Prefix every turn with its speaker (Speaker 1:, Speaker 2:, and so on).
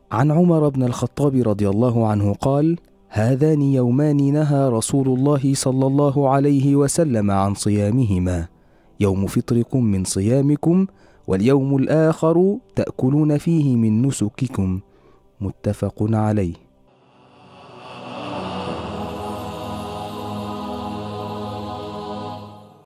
Speaker 1: عن عمر بن الخطاب رضي الله عنه قال: هذان يومان نهى رسول الله صلى الله عليه وسلم عن صيامهما: يوم فطركم من صيامكم، واليوم الآخر تأكلون فيه من نسككم. متفق عليه.